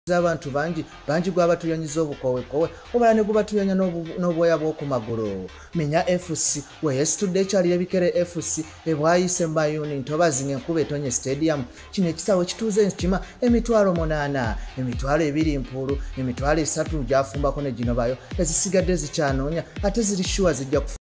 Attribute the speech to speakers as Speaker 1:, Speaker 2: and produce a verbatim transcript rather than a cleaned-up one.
Speaker 1: abantu bangi bangi gwa batuyonyiza obukowe kowe obala ne gubatuyanya n'obwoya bw'oku magulu menya F C we yesterday kyali ebikere F C ebwayise mbayuni ntobazi ng'enkuba etonye stadium kino ekisawo kituuze kima emitwalo munaana emitwalo ebiri mpulu emitwalo esatu gyafumbako ne gino bayo ezisigadde zikyanoonya ate ziri sure zijja